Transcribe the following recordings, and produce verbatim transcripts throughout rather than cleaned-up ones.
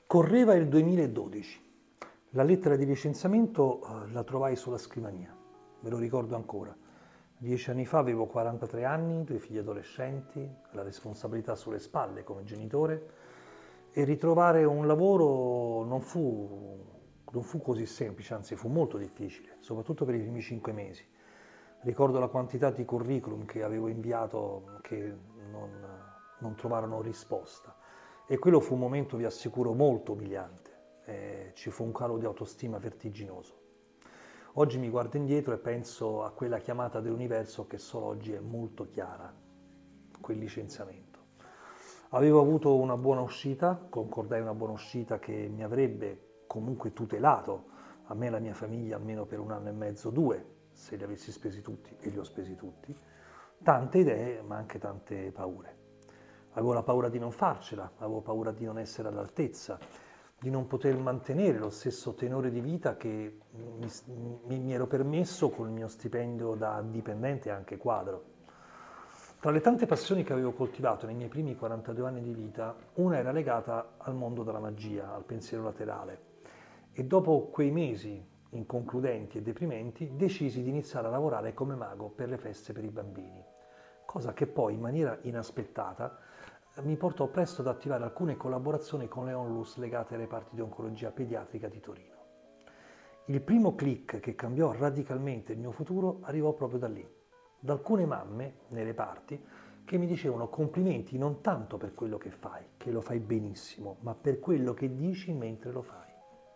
Correva il duemiladodici, la lettera di licenziamento eh, la trovai sulla scrivania, me lo ricordo ancora. Dieci anni fa avevo quarantatré anni, due figli adolescenti, la responsabilità sulle spalle come genitore e ritrovare un lavoro non fu, non fu così semplice, anzi fu molto difficile, soprattutto per i primi cinque mesi. Ricordo la quantità di curriculum che avevo inviato che non, non trovarono risposta. E quello fu un momento, vi assicuro, molto umiliante. Eh, ci fu un calo di autostima vertiginoso. Oggi mi guardo indietro e penso a quella chiamata dell'universo che solo oggi è molto chiara, quel licenziamento. Avevo avuto una buona uscita, concordai una buona uscita che mi avrebbe comunque tutelato, a me e la mia famiglia, almeno per un anno e mezzo, due, se li avessi spesi tutti, e li ho spesi tutti. Tante idee, ma anche tante paure. Avevo la paura di non farcela, avevo paura di non essere all'altezza, di non poter mantenere lo stesso tenore di vita che mi, mi, mi ero permesso col mio stipendio da dipendente e anche quadro. Tra le tante passioni che avevo coltivato nei miei primi quarantadue anni di vita, una era legata al mondo della magia, al pensiero laterale. E dopo quei mesi inconcludenti e deprimenti, decisi di iniziare a lavorare come mago per le feste per i bambini, cosa che poi in maniera inaspettata mi portò presto ad attivare alcune collaborazioni con le onlus legate ai reparti di oncologia pediatrica di Torino. Il primo click che cambiò radicalmente il mio futuro arrivò proprio da lì, da alcune mamme nei reparti che mi dicevano complimenti non tanto per quello che fai, che lo fai benissimo, ma per quello che dici mentre lo fai.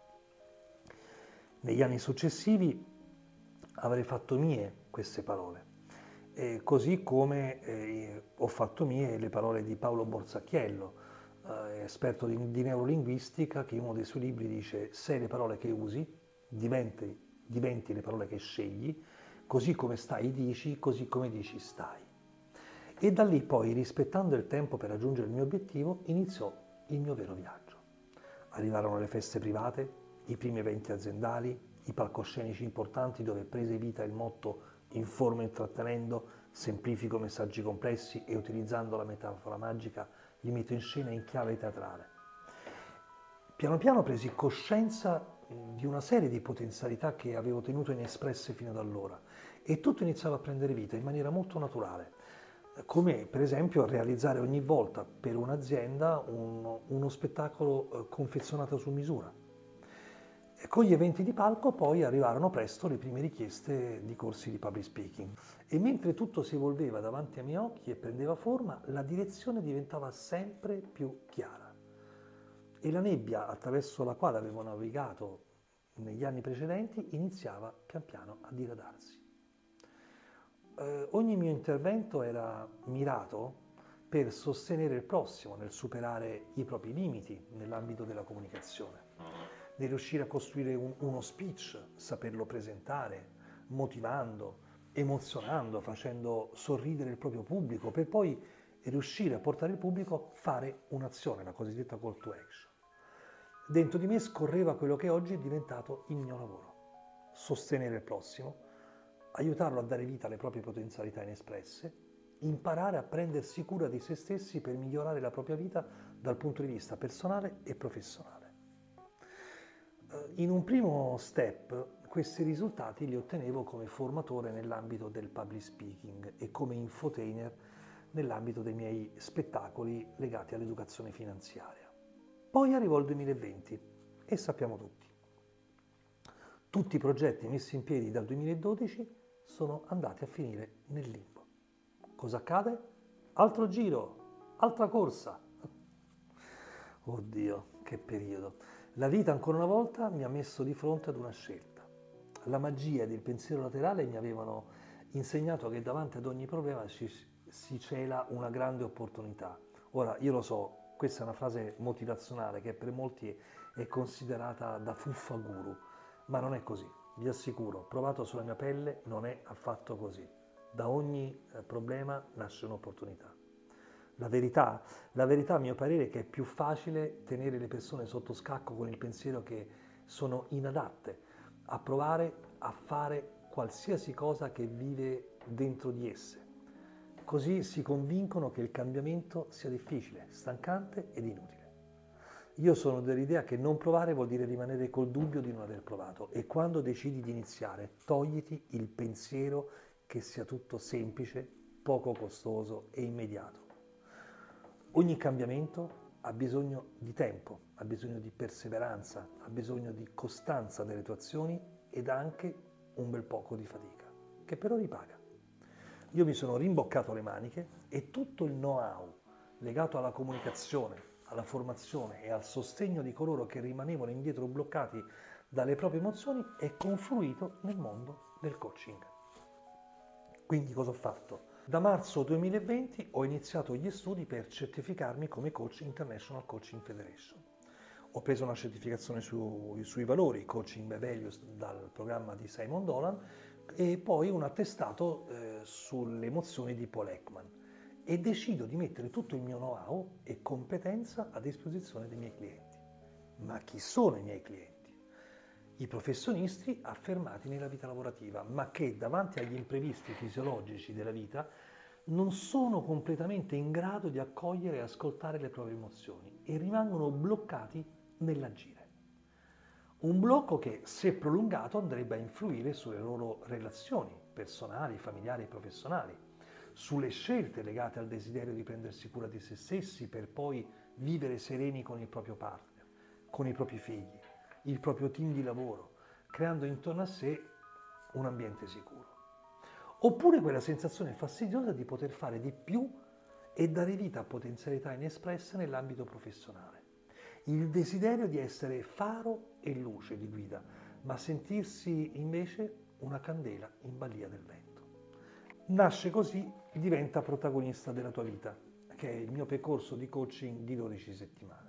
Negli anni successivi avrei fatto mie queste parole. Eh, così come eh, ho fatto mie le parole di Paolo Borzacchiello, eh, esperto di, di neurolinguistica, che in uno dei suoi libri dice: sei le parole che usi, diventi, diventi le parole che scegli, così come stai dici, così come dici stai. E da lì poi, rispettando il tempo per raggiungere il mio obiettivo, iniziò il mio vero viaggio. Arrivarono le feste private, i primi eventi aziendali, i palcoscenici importanti dove prese vita il motto informo intrattenendo, semplifico messaggi complessi e utilizzando la metafora magica li metto in scena in chiave teatrale. Piano piano presi coscienza di una serie di potenzialità che avevo tenuto inespresse fino ad allora e tutto iniziava a prendere vita in maniera molto naturale, come per esempio realizzare ogni volta per un'azienda un, uno spettacolo confezionato su misura. Con gli eventi di palco poi arrivarono presto le prime richieste di corsi di public speaking e mentre tutto si evolveva davanti ai miei occhi e prendeva forma, la direzione diventava sempre più chiara e la nebbia attraverso la quale avevo navigato negli anni precedenti iniziava pian piano a diradarsi. Eh, ogni mio intervento era mirato per sostenere il prossimo nel superare i propri limiti nell'ambito della comunicazione. Di riuscire a costruire un, uno speech, saperlo presentare, motivando, emozionando, facendo sorridere il proprio pubblico, per poi riuscire a portare il pubblico a fare un'azione, la cosiddetta call to action. Dentro di me scorreva quello che oggi è diventato il mio lavoro: sostenere il prossimo, aiutarlo a dare vita alle proprie potenzialità inespresse, imparare a prendersi cura di se stessi per migliorare la propria vita dal punto di vista personale e professionale. In un primo step questi risultati li ottenevo come formatore nell'ambito del public speaking e come infotainer nell'ambito dei miei spettacoli legati all'educazione finanziaria. Poi arrivò il duemilaventi e sappiamo tutti. Tutti i progetti messi in piedi dal duemiladodici sono andati a finire nel limbo. Cosa accade? Altro giro, altra corsa. Oddio, che periodo. La vita ancora una volta mi ha messo di fronte ad una scelta. La magia ed il pensiero laterale mi avevano insegnato che davanti ad ogni problema si, si cela una grande opportunità. Ora, io lo so, questa è una frase motivazionale che per molti è considerata da fuffa guru, ma non è così. Vi assicuro, provato sulla mia pelle, non è affatto così. Da ogni problema nasce un'opportunità. La verità, la verità a mio parere è che è più facile tenere le persone sotto scacco con il pensiero che sono inadatte a provare a fare qualsiasi cosa che vive dentro di esse. Così si convincono che il cambiamento sia difficile, stancante ed inutile. Io sono dell'idea che non provare vuol dire rimanere col dubbio di non aver provato, e quando decidi di iniziare, togliti il pensiero che sia tutto semplice, poco costoso e immediato. Ogni cambiamento ha bisogno di tempo, ha bisogno di perseveranza, ha bisogno di costanza delle tue azioni ed anche un bel poco di fatica, che però ripaga. Io mi sono rimboccato le maniche e tutto il know-how legato alla comunicazione, alla formazione e al sostegno di coloro che rimanevano indietro bloccati dalle proprie emozioni è confluito nel mondo del coaching. Quindi cosa ho fatto? Da marzo duemilaventi ho iniziato gli studi per certificarmi come coach International Coaching Federation. Ho preso una certificazione su, sui valori Coaching by Values dal programma di Simon Dolan e poi un attestato eh, sulle emozioni di Paul Ekman, e decido di mettere tutto il mio know-how e competenza a disposizione dei miei clienti. Ma chi sono i miei clienti? I professionisti affermati nella vita lavorativa, ma che davanti agli imprevisti fisiologici della vita non sono completamente in grado di accogliere e ascoltare le proprie emozioni e rimangono bloccati nell'agire. Un blocco che, se prolungato, andrebbe a influire sulle loro relazioni personali, familiari e professionali, sulle scelte legate al desiderio di prendersi cura di se stessi per poi vivere sereni con il proprio partner, con i propri figli, il proprio team di lavoro, creando intorno a sé un ambiente sicuro. Oppure quella sensazione fastidiosa di poter fare di più e dare vita a potenzialità inespresse nell'ambito professionale. Il desiderio di essere faro e luce di guida, ma sentirsi invece una candela in balia del vento. Nasce così Diventa protagonista della tua vita, che è il mio percorso di coaching di dodici settimane.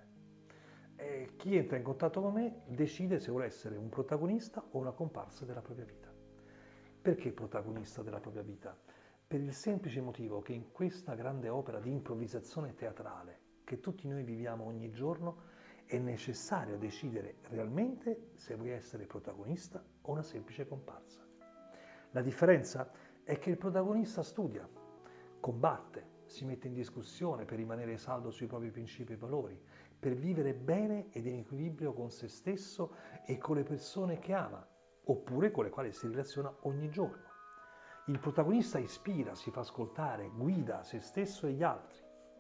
E chi entra in contatto con me decide se vuole essere un protagonista o una comparsa della propria vita. Perché protagonista della propria vita? Per il semplice motivo che in questa grande opera di improvvisazione teatrale che tutti noi viviamo ogni giorno è necessario decidere realmente se vuoi essere protagonista o una semplice comparsa. La differenza è che il protagonista studia, combatte, si mette in discussione per rimanere saldo sui propri principi e valori, per vivere bene ed in equilibrio con se stesso e con le persone che ama, oppure con le quali si relaziona ogni giorno. Il protagonista ispira, si fa ascoltare, guida se stesso e gli altri.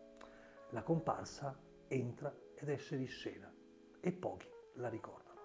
La comparsa entra ed esce di scena e pochi la ricordano.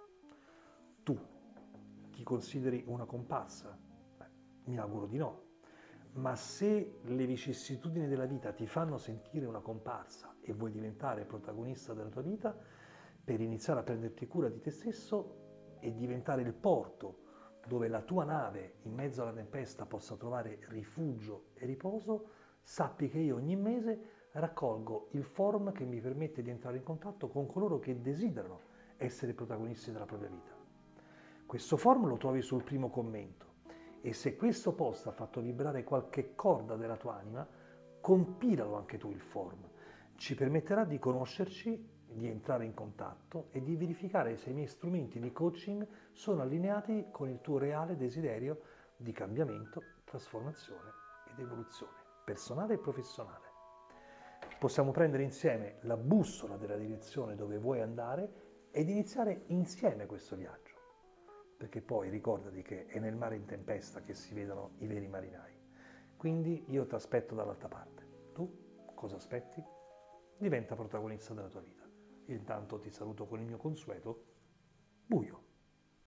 Tu ti consideri una comparsa? Beh, mi auguro di no. Ma se le vicissitudini della vita ti fanno sentire una comparsa e vuoi diventare protagonista della tua vita, per iniziare a prenderti cura di te stesso e diventare il porto dove la tua nave in mezzo alla tempesta possa trovare rifugio e riposo, sappi che io ogni mese raccolgo il forum che mi permette di entrare in contatto con coloro che desiderano essere protagonisti della propria vita. Questo forum lo trovi sul primo commento. E se questo post ha fatto vibrare qualche corda della tua anima, compilalo anche tu il form. Ci permetterà di conoscerci, di entrare in contatto e di verificare se i miei strumenti di coaching sono allineati con il tuo reale desiderio di cambiamento, trasformazione ed evoluzione personale e professionale. Possiamo prendere insieme la bussola della direzione dove vuoi andare ed iniziare insieme questo viaggio. Perché poi ricordati che è nel mare in tempesta che si vedono i veri marinai. Quindi io ti aspetto dall'altra parte. Tu cosa aspetti? Diventa protagonista della tua vita. Io intanto ti saluto con il mio consueto buio.